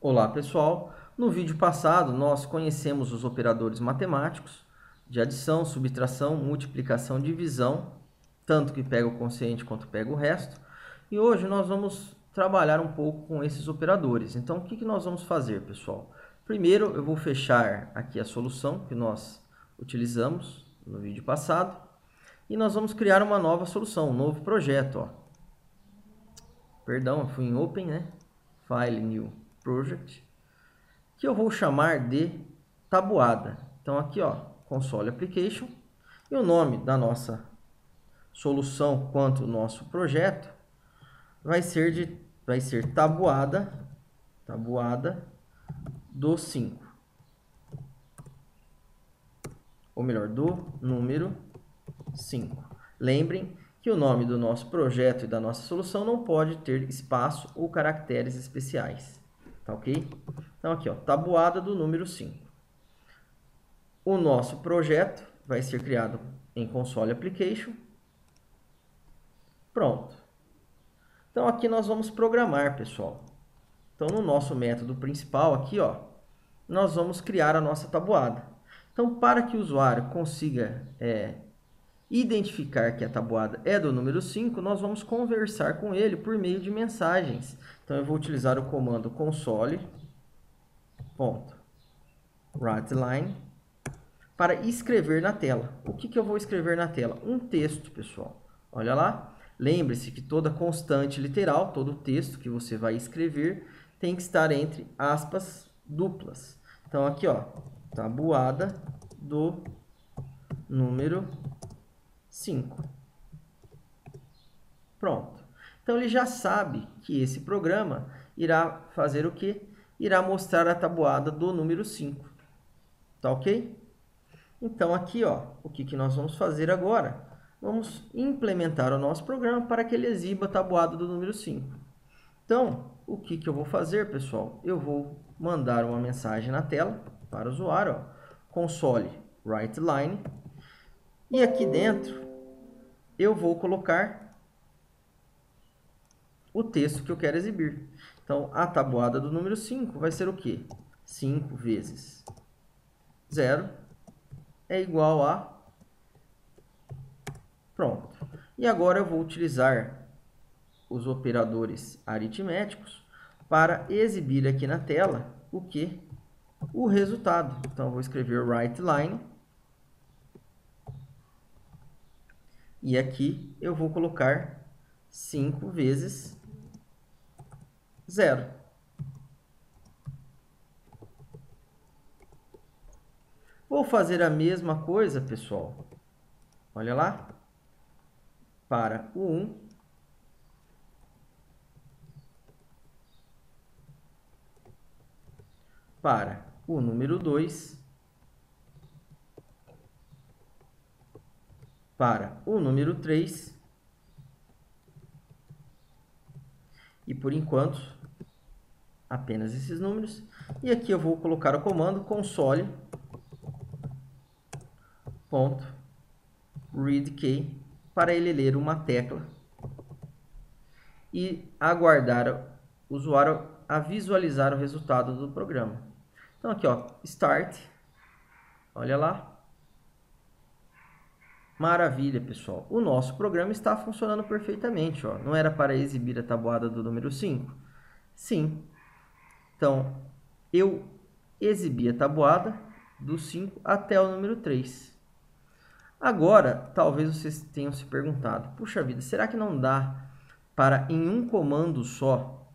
Olá pessoal, no vídeo passado nós conhecemos os operadores matemáticos de adição, subtração, multiplicação, divisão, tanto que pega o quociente quanto pega o resto. E hoje nós vamos trabalhar um pouco com esses operadores. Então o que nós vamos fazer, pessoal? Primeiro eu vou fechar aqui a solução que nós utilizamos no vídeo passado e nós vamos criar uma nova solução, um novo projeto. Perdão, eu fui em Open, né? File, New Project, que eu vou chamar de tabuada. Então aqui, console application, e o nome da nossa solução quanto o nosso projeto vai ser tabuada do 5. Ou melhor, do número 5. Lembrem que o nome do nosso projeto e da nossa solução não pode ter espaço ou caracteres especiais. Tá ok? Então aqui, tabuada do número 5. O nosso projeto vai ser criado em console application. Pronto. Então aqui nós vamos programar, pessoal. Então no nosso método principal aqui, nós vamos criar a nossa tabuada. Então para que o usuário consiga identificar que a tabuada é do número 5, nós vamos conversar com ele por meio de mensagens. Então eu vou utilizar o comando console.writeLine para escrever na tela. O que eu vou escrever na tela? Um texto, pessoal. Olha lá. Lembre-se que toda constante literal, todo texto que você vai escrever, tem que estar entre aspas duplas. Então aqui, tabuada do número 5. Pronto. Então ele já sabe que esse programa irá fazer o quê? Irá mostrar a tabuada do número 5. Tá ok? Então aqui, o que nós vamos fazer agora? Vamos implementar o nosso programa para que ele exiba a tabuada do número 5. Então, o que eu vou fazer, pessoal? Eu vou mandar uma mensagem na tela para o usuário, console writeLine, e aqui dentro eu vou colocar o texto que eu quero exibir. Então, a tabuada do número 5 vai ser o quê? 5 vezes 0 é igual a... Pronto. E agora eu vou utilizar os operadores aritméticos para exibir aqui na tela o que? O resultado. Então, eu vou escrever writeLine. E aqui eu vou colocar 5 vezes 0. Vou fazer a mesma coisa, pessoal. Olha lá. Para o 1. Para o número 2. Para o número 3. E por enquanto, apenas esses números. E aqui eu vou colocar o comando console.readkey para ele ler uma tecla e aguardar o usuário a visualizar o resultado do programa. Então aqui, Start. Olha lá. Maravilha, pessoal. O nosso programa está funcionando perfeitamente. Não era para exibir a tabuada do número 5? Sim. Então, eu exibi a tabuada do 5 até o número 3. Agora, talvez vocês tenham se perguntado, puxa vida, será que não dá para, em um comando só,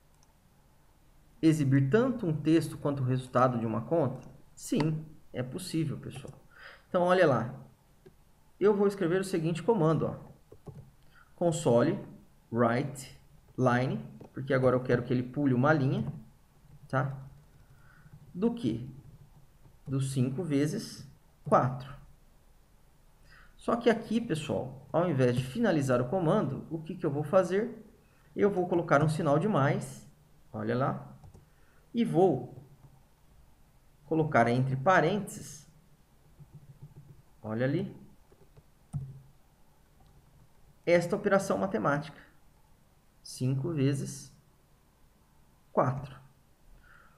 exibir tanto um texto quanto o resultado de uma conta? Sim, é possível, pessoal. Então, olha lá. Eu vou escrever o seguinte comando, console writeLine, porque agora eu quero que ele pule uma linha, tá? Do que? Do 5 vezes 4. Só que aqui, pessoal, ao invés de finalizar o comando, o que eu vou fazer? Eu vou colocar um sinal de mais, olha lá, e vou colocar entre parênteses, olha ali, esta operação matemática. 5 vezes 4.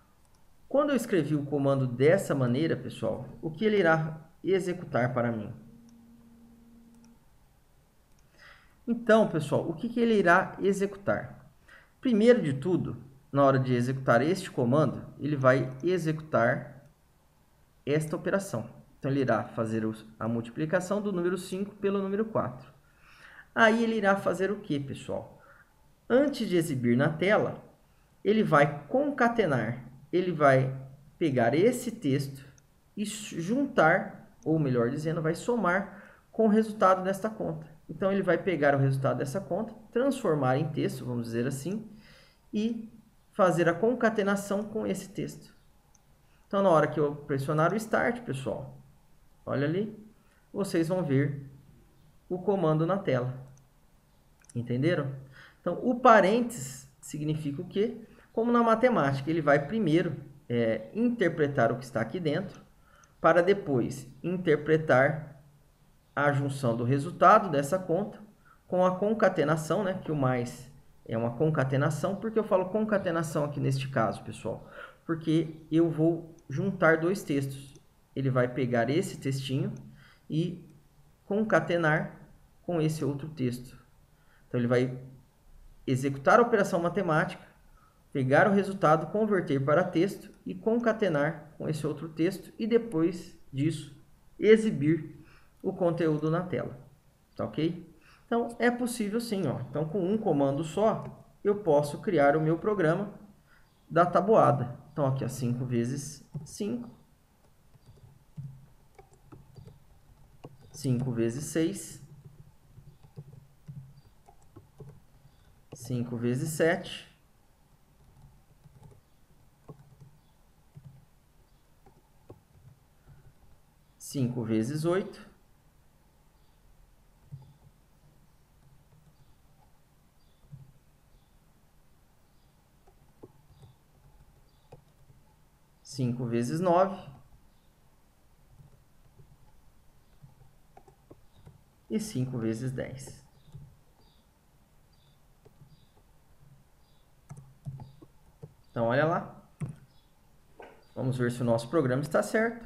Quando eu escrevi o comando dessa maneira, pessoal, o que ele irá executar para mim? Então, pessoal, o que ele irá executar? Primeiro de tudo, na hora de executar este comando, ele vai executar esta operação. Então, ele irá fazer a multiplicação do número 5 pelo número 4. Aí, ele irá fazer o que, pessoal? Antes de exibir na tela, ele vai concatenar. Ele vai pegar esse texto e juntar, ou melhor dizendo, vai somar com o resultado desta conta. Então, ele vai pegar o resultado dessa conta, transformar em texto, vamos dizer assim, e fazer a concatenação com esse texto. Então, na hora que eu pressionar o Start, pessoal, olha ali, vocês vão ver o comando na tela. Entenderam? Então, o parênteses significa o quê? Como na matemática, ele vai primeiro interpretar o que está aqui dentro, para depois interpretar a junção do resultado dessa conta com a concatenação, né? Que o mais é uma concatenação. Por que eu falo concatenação aqui neste caso, pessoal? Porque eu vou juntar dois textos. Ele vai pegar esse textinho e concatenar com esse outro texto. Então, ele vai executar a operação matemática, pegar o resultado, converter para texto e concatenar com esse outro texto e depois disso exibir o conteúdo na tela. Tá ok? Então, é possível sim, ó. Então, com um comando só, eu posso criar o meu programa da tabuada. Então, aqui, ó, 5 vezes 5. 5 vezes 6. 5 vezes 7. 5 vezes 8. 5 vezes 9. E 5 vezes 10. Então, olha lá. Vamos ver se o nosso programa está certo.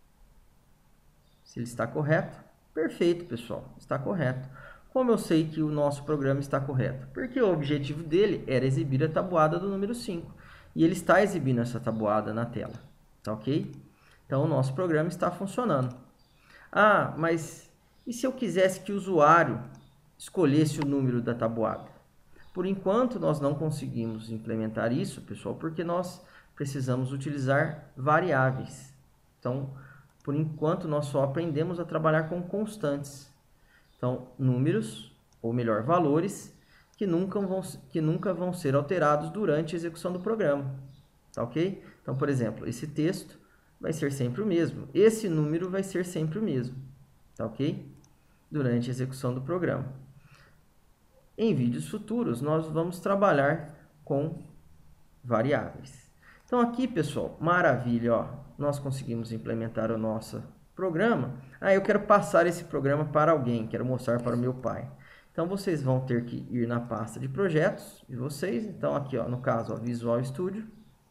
Se ele está correto. Perfeito, pessoal. Está correto. Como eu sei que o nosso programa está correto? Porque o objetivo dele era exibir a tabuada do número 5. E ele está exibindo essa tabuada na tela. Tá ok? Então, o nosso programa está funcionando. Ah, mas e se eu quisesse que o usuário escolhesse o número da tabuada? Por enquanto, nós não conseguimos implementar isso, pessoal, porque nós precisamos utilizar variáveis. Então, por enquanto, nós só aprendemos a trabalhar com constantes. Então, números, ou melhor, valores, que nunca vão ser alterados durante a execução do programa. Tá ok? Então, por exemplo, esse texto vai ser sempre o mesmo. Esse número vai ser sempre o mesmo. Tá ok? Durante a execução do programa. Em vídeos futuros, nós vamos trabalhar com variáveis. Então, aqui, pessoal, maravilha, ó, nós conseguimos implementar o nosso programa. Ah, eu quero passar esse programa para alguém, quero mostrar para o meu pai. Então, vocês vão ter que ir na pasta de projetos de vocês. Então, aqui, ó, no caso, ó, Visual Studio,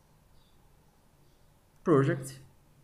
Project,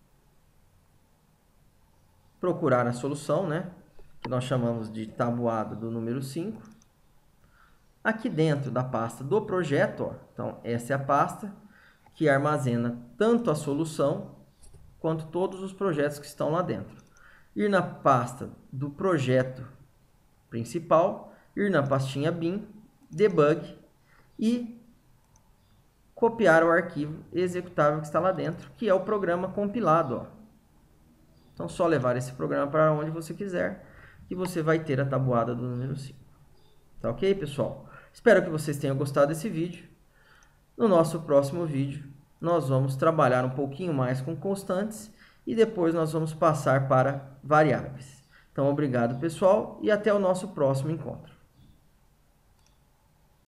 procurar a solução, né, que nós chamamos de tabuada do número 5. Aqui dentro da pasta do projeto, ó, então essa é a pasta que armazena tanto a solução quanto todos os projetos que estão lá dentro. Ir na pasta do projeto principal, ir na pastinha bin, debug e copiar o arquivo executável que está lá dentro, que é o programa compilado, ó. Então, só levar esse programa para onde você quiser e você vai ter a tabuada do número 5. Tá ok, pessoal? Espero que vocês tenham gostado desse vídeo. No nosso próximo vídeo, nós vamos trabalhar um pouquinho mais com constantes e depois nós vamos passar para variáveis. Então, obrigado, pessoal, e até o nosso próximo encontro.